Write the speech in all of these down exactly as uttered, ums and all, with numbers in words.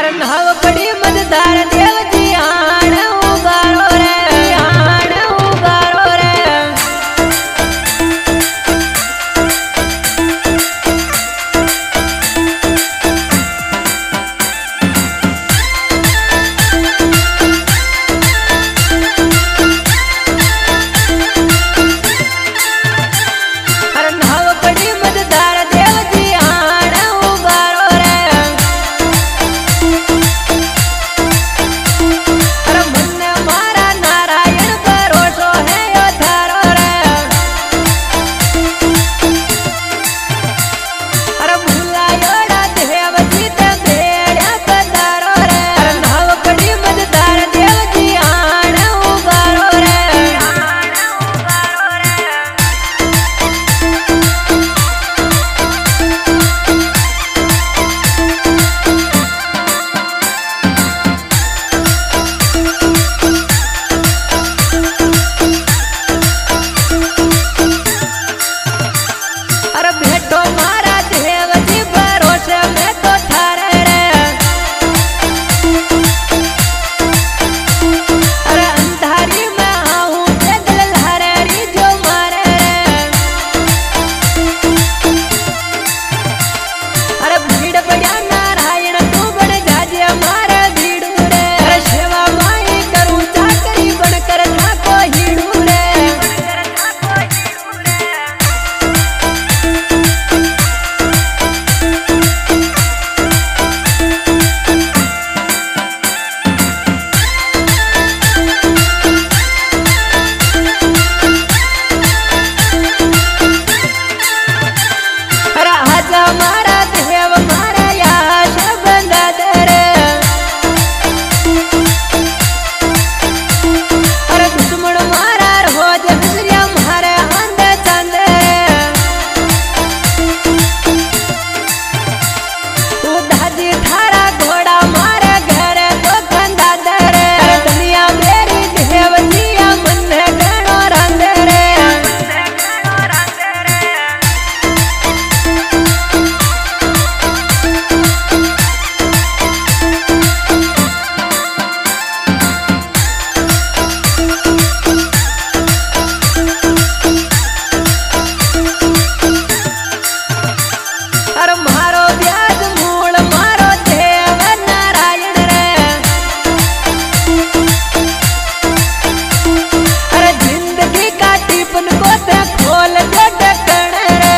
अरे नाव पड़ी मजदार देव जी आण उगारो रे आण उगारो रे अरे नाव पड़ी मजदार देव जी आण उगारो रे अरे मन मारा नारायण भरोसो है यो थारो रे अरे भुलायोड़ा देव जी ते भेड़िया पधारो रे अरे नाव पड़ी मजदार देव जी आण उगारो रे आण उगारो रे अरे भेटो मारा देव जी भरोसे में तो थारे रे अरे अंधारी में आऊं ते दिल लहरेरी जो मारे रे अरे भीड़ बढ़िया नारायण तू बन जाजे मारे भीड़ू रे अरे सेवा माई करूं चाकरी बनकर ठाको हीड़ू रे अरे आजा मारा देव मारा याश बंदा दे रे अरे दुश्मन मारा रोज हसरिया मारे आंधे चंदे तू दादी थारा घोड़ा मारे घरे तो कंधा दे रे अरे दुनिया मेरी देव जिया मन गणो रंदे रे अरे मारो ब्याज मूल मारो देव नारायण रे अरे जिंदगी का टिपन को ते खोल दे ढक्कन रे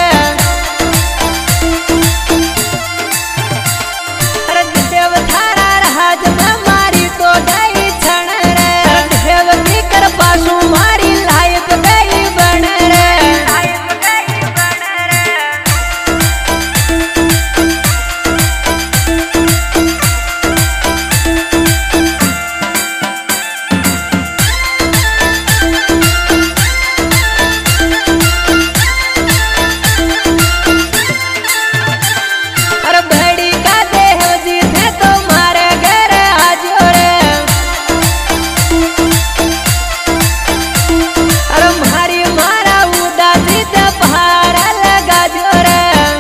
अरे देव थारा राज में मारी तो गई क्षण रे देव की कृपा सु मारी लाइफ गई बन रे लाइफ गई बन रे अरे बड़ी का देव जी थे तो मारे घर आजो रे अरे मारी मारा उदासी ते पहाड़ लगा जो रे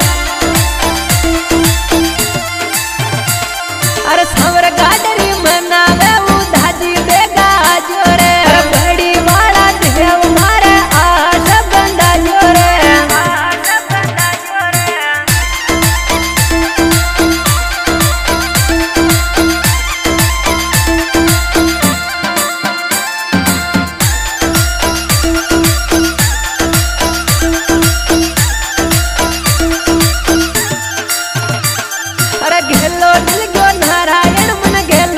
अरे सवर गाडरी मनावे उदासी बेगा जो रे अरे बड़ी वाला देव मारे आस बंदा जो रे आस बंदा जो रे अरे घेलो दिल गो नारायण मन घेलो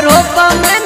रूप में